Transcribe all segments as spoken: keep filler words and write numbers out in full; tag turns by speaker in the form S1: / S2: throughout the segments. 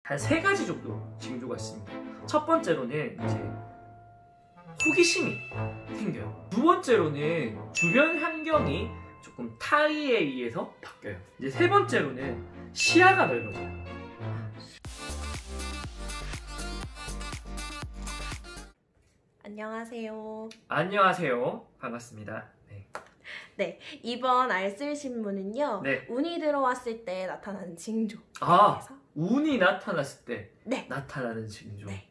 S1: 한 세 가지 정도 징조가 있습니다. 첫 번째로는 이제 호기심이 생겨요. 두 번째로는 주변 환경이 조금 타의에 의해서 바뀌어요. 이제 세 번째로는 시야가 넓어져요.
S2: 안녕하세요.
S1: 안녕하세요. 반갑습니다. 네.
S2: 네, 이번 알쓸 신문은요.
S1: 네.
S2: 운이 들어왔을 때 나타나는 징조.
S1: 아, 운이 나타났을 때
S2: 네.
S1: 나타나는 징조.
S2: 네.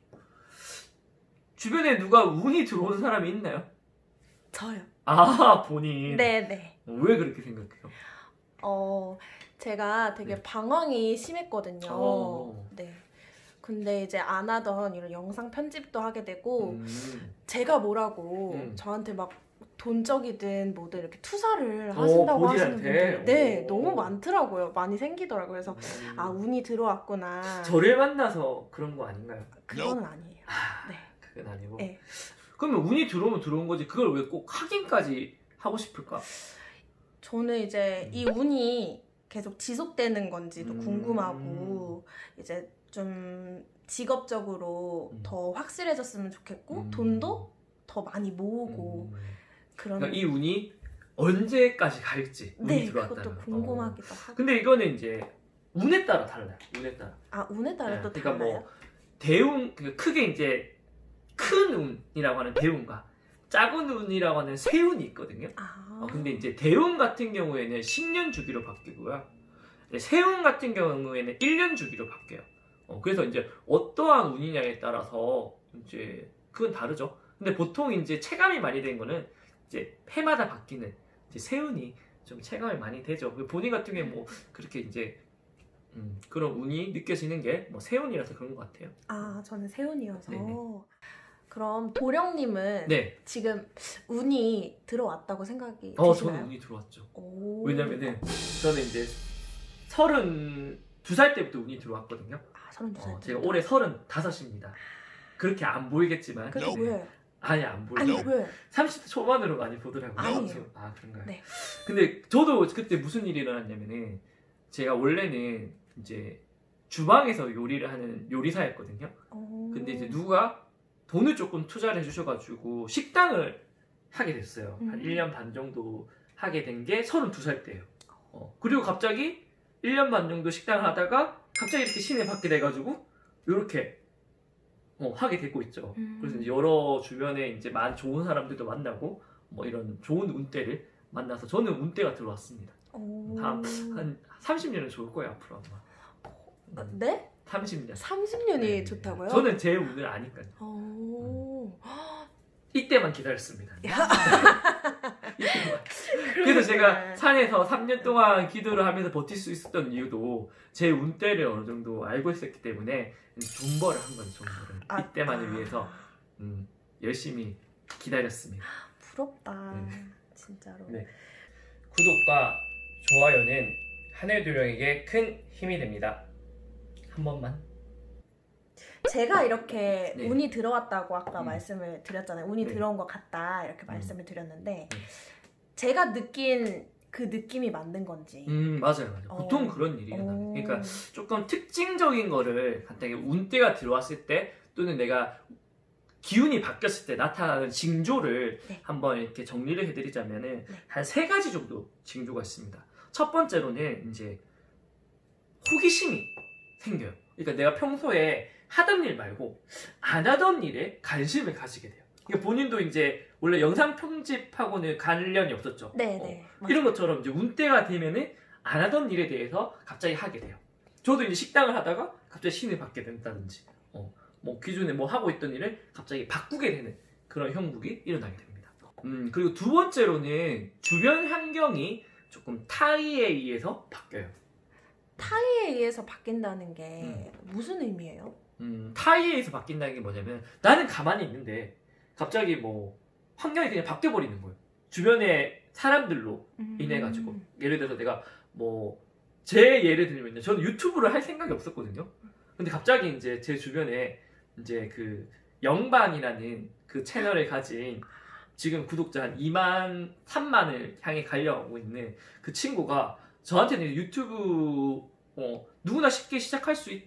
S1: 주변에 누가 운이 들어오는 사람이 있나요?
S2: 저요.
S1: 아, 본인.
S2: 네, 네.
S1: 왜 그렇게 생각해요?
S2: 어, 제가 되게
S1: 네.
S2: 방황이 심했거든요.
S1: 어.
S2: 네. 근데 이제 안 하던 이런 영상 편집도 하게 되고
S1: 음.
S2: 제가 뭐라고
S1: 음.
S2: 저한테 막 돈적이든 뭐든 이렇게 투자를 하신다고
S1: 오,
S2: 하시는
S1: 본인한테?
S2: 분들이 네,
S1: 오.
S2: 너무 많더라고요. 많이 생기더라고요. 그래서
S1: 음.
S2: 아, 운이 들어왔구나.
S1: 저를 만나서 그런 거 아닌가요?
S2: 그거는 아니에요.
S1: 아,
S2: 네.
S1: 그건 아니고.
S2: 네.
S1: 그러면 운이 들어오면 들어온 거지 그걸 왜 꼭 확인까지 하고 싶을까?
S2: 저는 이제
S1: 음.
S2: 이 운이 계속 지속되는 건지도
S1: 음.
S2: 궁금하고 이제 좀 직업적으로
S1: 음.
S2: 더 확실해졌으면 좋겠고
S1: 음.
S2: 돈도 더 많이 모으고
S1: 음.
S2: 그런
S1: 그러니까 이 운이 언제까지 갈지 운이
S2: 네,
S1: 들어왔다는
S2: 그것도
S1: 거.
S2: 궁금하기도 하고.
S1: 근데 이거는 이제 운에 따라 달라요. 운에 따라.
S2: 아, 운에 따라
S1: 네,
S2: 또
S1: 그러니까
S2: 달라요?
S1: 뭐 대운, 그러니까 크게 이제 큰 운이라고 하는 대운과 작은 운이라고 하는 세운이 있거든요.
S2: 아.
S1: 어, 근데 이제 대운 같은 경우에는 십 년 주기로 바뀌고요. 세운 같은 경우에는 일 년 주기로 바뀌어요. 어, 그래서 이제 어떠한 운이냐에 따라서 이제 그건 다르죠. 근데 보통 이제 체감이 많이 된 거는 이제 해마다 바뀌는 이제 세운이 좀 체감이 많이 되죠. 본인 같은 경우에 뭐 그렇게 이제 음, 그런 운이 느껴지는 게 뭐 세운이라서 그런 것 같아요.
S2: 아, 저는 세운이어서.
S1: 네네.
S2: 그럼 도령님은
S1: 네.
S2: 지금 운이 들어왔다고 생각이
S1: 어,
S2: 드시나요?
S1: 저는 운이 들어왔죠.
S2: 오.
S1: 왜냐면은 저는 이제 서른두 살 때부터 운이 들어왔거든요.
S2: 아, 서른두 살.
S1: 어, 제가 올해 서른다섯입니다. 그렇게 안 보이겠지만.
S2: 그게
S1: 네.
S2: 왜요?
S1: 아니, 안 보여요.
S2: 아니, 왜?
S1: 삼십 대 초반으로 많이 보더라고요.
S2: 아니에요.
S1: 아, 그런가요?
S2: 네.
S1: 근데 저도 그때 무슨 일이 일어났냐면은 제가 원래는 이제 주방에서 요리를 하는 요리사였거든요.
S2: 오.
S1: 근데 이제 누가 돈을 조금 투자를 해주셔가지고 식당을 하게 됐어요.
S2: 음.
S1: 한 일 년 반 정도 하게 된 게 서른두 살 때예요. 어, 그리고 갑자기 일 년 반 정도 식당을 하다가 갑자기 이렇게 신을 받게 돼가지고 이렇게 어, 하게 되고 있죠.
S2: 음.
S1: 그래서 이제 여러 주변에 이제 많은 좋은 사람들도 만나고 뭐 이런 좋은 운대를 만나서 저는 운대가 들어왔습니다.
S2: 오.
S1: 다음 한 삼십 년은 좋을 거예요, 앞으로 아마.
S2: 어, 네?
S1: 삼십 년.
S2: 삼십 년이
S1: 네.
S2: 좋다고요?
S1: 저는 제 운을 아니까요.
S2: 오.
S1: 이때만 기다렸습니다.
S2: 야.
S1: 이때만. 그래서 제가 산에서 삼 년 동안 기도를 하면서 버틸 수 있었던 이유도 제 운대를 어느 정도 알고 있었기 때문에 존버를 한 거죠. 존버를.
S2: 아,
S1: 이때만을
S2: 아.
S1: 위해서 음, 열심히 기다렸습니다.
S2: 부럽다.
S1: 네.
S2: 진짜로.
S1: 네. 구독과 좋아요는 하늘도령에게 큰 힘이 됩니다. 한 번만.
S2: 제가 이렇게
S1: 네.
S2: 운이 들어왔다고 아까
S1: 음.
S2: 말씀을 드렸잖아요. 운이
S1: 네.
S2: 들어온 것 같다 이렇게
S1: 음.
S2: 말씀을 드렸는데
S1: 네.
S2: 제가 느낀 그 느낌이 맞는 건지.
S1: 음 맞아요, 맞아요.
S2: 어.
S1: 보통 그런 일이
S2: 오.
S1: 일어나요. 그러니까 조금 특징적인 거를 간단히 운대가 들어왔을 때 또는 내가 기운이 바뀌었을 때 나타나는 징조를
S2: 네.
S1: 한번 이렇게 정리를 해드리자면은
S2: 네.
S1: 한 세 가지 정도 징조가 있습니다. 첫 번째로는 이제 호기심이 생겨요. 그러니까 내가 평소에 하던 일 말고 안 하던 일에 관심을 가지게 돼요. 그러니까 본인도 이제 원래 영상 편집하고는 관련이 없었죠.
S2: 네,
S1: 어,
S2: 네.
S1: 이런 것처럼 이제 운때가 되면은 안 하던 일에 대해서 갑자기 하게 돼요. 저도 이제 식당을 하다가 갑자기 신을 받게 된다든지, 어, 뭐 기존에 뭐 하고 있던 일을 갑자기 바꾸게 되는 그런 형국이 일어나게 됩니다. 음, 그리고 두 번째로는 주변 환경이 조금 타의에 의해서 바뀌어요.
S2: 타의에 의해서 바뀐다는 게 무슨 의미예요?
S1: 음, 타의에 의해서 바뀐다는 게 뭐냐면 나는 가만히 있는데 갑자기 뭐 환경이 그냥 바뀌어 버리는 거예요. 주변의 사람들로
S2: 음.
S1: 인해 가지고 예를 들어서 내가 뭐 제 예를 들면요, 저는 유튜브를 할 생각이 없었거든요. 근데 갑자기 이제 제 주변에 이제 그 영반이라는 그 채널을 가진 지금 구독자 한 이만, 삼만을 향해 가려고 있는 그 친구가 저한테는 유튜브 어, 누구나 쉽게 시작할 수 있다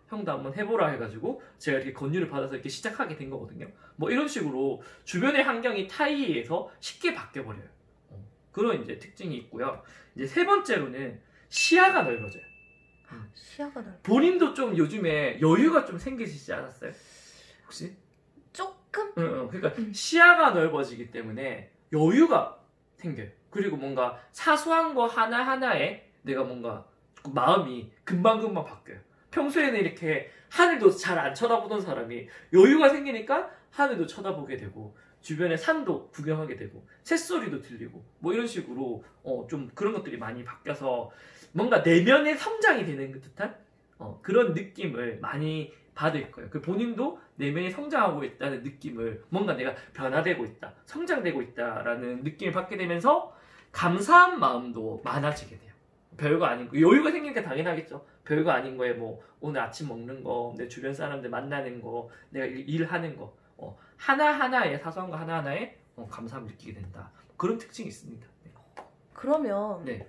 S1: 형도 한번 해보라 해가지고 제가 이렇게 권유를 받아서 이렇게 시작하게 된 거거든요. 뭐 이런 식으로 주변의 환경이 타이에 의해서 쉽게 바뀌어버려요. 어, 그런 이제 특징이 있고요. 이제 세 번째로는 시야가 넓어져요. 음.
S2: 시야가 넓어.
S1: 본인도 좀 요즘에 여유가 좀 생기시지 않았어요? 혹시?
S2: 조금?
S1: 응, 응. 그러니까
S2: 음.
S1: 시야가 넓어지기 때문에 여유가 생겨요. 그리고 뭔가 사소한 거 하나하나에 내가 뭔가 마음이 금방금방 바뀌어요. 평소에는 이렇게 하늘도 잘 안 쳐다보던 사람이 여유가 생기니까 하늘도 쳐다보게 되고 주변에 산도 구경하게 되고 새소리도 들리고 뭐 이런 식으로 어, 좀 그런 것들이 많이 바뀌어서 뭔가 내면의 성장이 되는 듯한 어, 그런 느낌을 많이 받을 거예요. 그 본인도 내면이 성장하고 있다는 느낌을 뭔가 내가 변화되고 있다, 성장되고 있다라는 느낌을 받게 되면서 감사한 마음도 많아지게 돼요. 별거 아닌 거 여유가 생기니까 당연하겠죠. 별거 아닌 거에 뭐 오늘 아침 먹는 거, 내 주변 사람들 만나는 거, 내가 일, 일하는 거 어, 하나하나에 사소한 거 하나하나에 어, 감사함을 느끼게 된다. 그런 특징이 있습니다. 네.
S2: 그러면
S1: 네.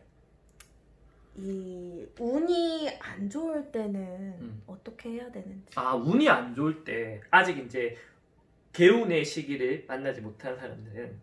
S2: 이 운이 안 좋을 때는
S1: 음.
S2: 어떻게 해야 되는지.
S1: 아, 운이 안 좋을 때 아직 이제 개운의 시기를 만나지 못한 사람들은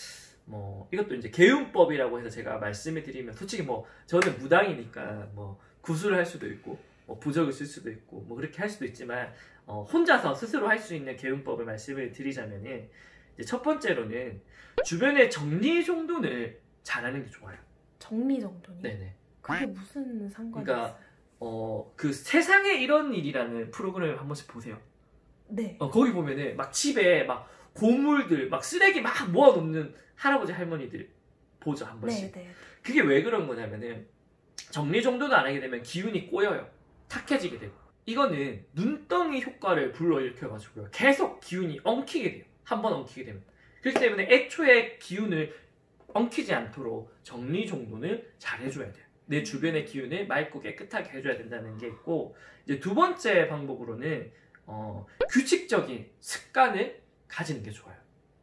S1: 뭐 이것도 이제 개운법이라고 해서 제가 말씀을 드리면 솔직히 뭐 저는 무당이니까 뭐 구술을 할 수도 있고 뭐 부적을 쓸 수도 있고 뭐 그렇게 할 수도 있지만 어, 혼자서 스스로 할 수 있는 개운법을 말씀을 드리자면은 이제 첫 번째로는 주변의 정리정돈을 잘하는 게 좋아요.
S2: 정리정돈이?
S1: 네네.
S2: 그게 무슨 상관이
S1: 그러니까
S2: 있어요?
S1: 어, 그 세상에 이런 일이라는 프로그램을 한 번씩 보세요.
S2: 네.
S1: 어, 거기 보면은 막 집에 막 고물들 막 쓰레기 막 모아놓는 할아버지 할머니들 보죠 한 번씩.
S2: 네, 네.
S1: 그게 왜 그런 거냐면은 정리정돈을 안 하게 되면 기운이 꼬여요. 탁해지게 되고. 이거는 눈덩이 효과를 불러일으켜가지고요. 계속 기운이 엉키게 돼요. 한 번 엉키게 되면. 그렇기 때문에 애초에 기운을 엉키지 않도록 정리정돈을 잘 해줘야 돼요. 내 주변의 기운을 맑고 깨끗하게 해줘야 된다는 게 있고, 이제 두 번째 방법으로는 어, 규칙적인 습관을 가지는 게 좋아요.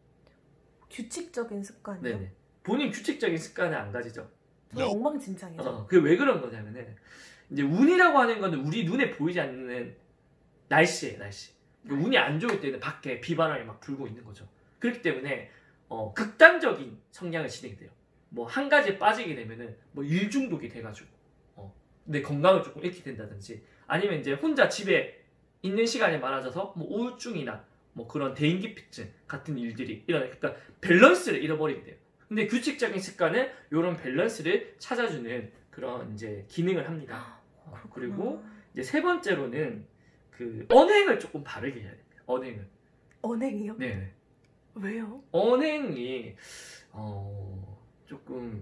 S2: 규칙적인 습관이요?
S1: 네네. 본인 규칙적인 습관을 안 가지죠.
S2: 저 엉망진창이죠.
S1: 어, 그게 왜 그런 거냐면은 이제 운이라고 하는 거는 우리 눈에 보이지 않는 날씨예요, 날씨. 그러니까 운이 안 좋을 때는 밖에 비바람이 막 불고 있는 거죠. 그렇기 때문에 어, 극단적인 성향을 지니게 돼요. 뭐 한 가지에 빠지게 되면은 뭐 일중독이 돼가지고 어, 내 건강을 조금 잃게 된다든지 아니면 이제 혼자 집에 있는 시간이 많아져서 뭐 우울증이나 뭐 그런 대인기피증 같은 일들이 일어나요. 그러니까 밸런스를 잃어버리게 돼요. 근데 규칙적인 습관은 이런 밸런스를 찾아주는 그런 이제 기능을 합니다. 어, 그리고 이제 세 번째로는 그 언행을 조금 바르게 해야 됩니다. 언행을.
S2: 언행이요?
S1: 네.
S2: 왜요?
S1: 언행이 어 조금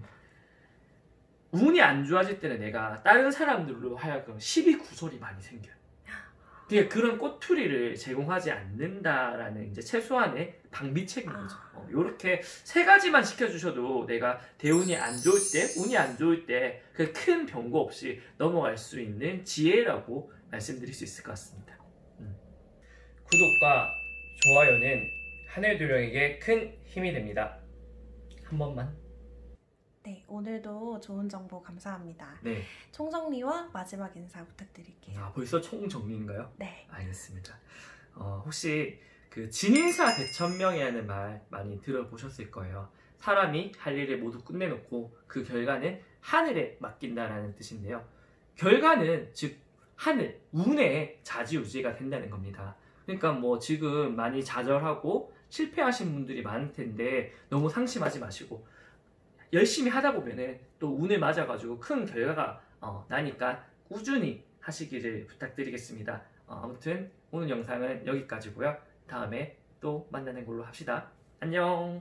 S1: 운이 안 좋아질 때는 내가 다른 사람들로 하여금 시비구설이 많이 생겨요. 그러니까 그런 꼬투리를 제공하지 않는다라는 이제 최소한의 방비책인 거죠. 어, 이렇게 세 가지만 지켜주셔도 내가 대운이 안 좋을 때, 운이 안 좋을 때 그 큰 변고 없이 넘어갈 수 있는 지혜라고 말씀드릴 수 있을 것 같습니다. 음. 구독과 좋아요는 하늘도령에게 큰 힘이 됩니다. 한 번만.
S2: 네, 오늘도 좋은 정보 감사합니다.
S1: 네.
S2: 총정리와 마지막 인사 부탁드릴게요.
S1: 아, 벌써 총정리인가요?
S2: 네.
S1: 알겠습니다. 어, 혹시 그 진인사 대천명이라는 말 많이 들어보셨을 거예요. 사람이 할 일을 모두 끝내놓고 그 결과는 하늘에 맡긴다라는 뜻인데요. 결과는 즉 하늘, 운에 좌지우지가 된다는 겁니다. 그러니까 뭐 지금 많이 좌절하고 실패하신 분들이 많을 텐데 너무 상심하지 마시고 열심히 하다 보면은 또 운을 맞아가지고 큰 결과가 어, 나니까 꾸준히 하시기를 부탁드리겠습니다. 어, 아무튼 오늘 영상은 여기까지고요. 다음에 또 만나는 걸로 합시다. 안녕.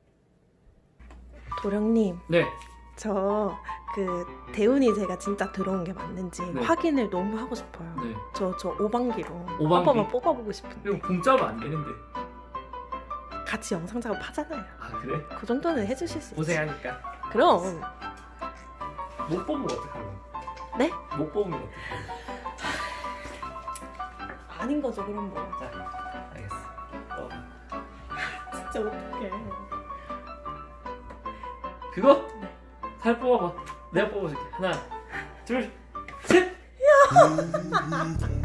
S2: 도령님,
S1: 네.
S2: 저 그 대운이 제가 진짜 들어온 게 맞는지
S1: 네.
S2: 확인을 너무 하고 싶어요.
S1: 네.
S2: 저 저 오반기로
S1: 오반기?
S2: 한 번만 뽑아보고 싶은데.
S1: 이거 공짜로 안 되는데.
S2: 같이 영상 작업하잖아요.
S1: 아 그래?
S2: 그 정도는 해주실 수 있지.
S1: 고생하니까.
S2: 그럼.
S1: 못 뽑으면 어떡하려고?
S2: 네?
S1: 못 뽑으면 어떡하려고?
S2: 아닌 거죠, 그럼 뭐.
S1: 자, 알겠어. 어.
S2: 진짜 어떡해.
S1: 그거?
S2: 네.
S1: 살 뽑아봐. 내가 뽑아줄게. 하나, 둘, 셋!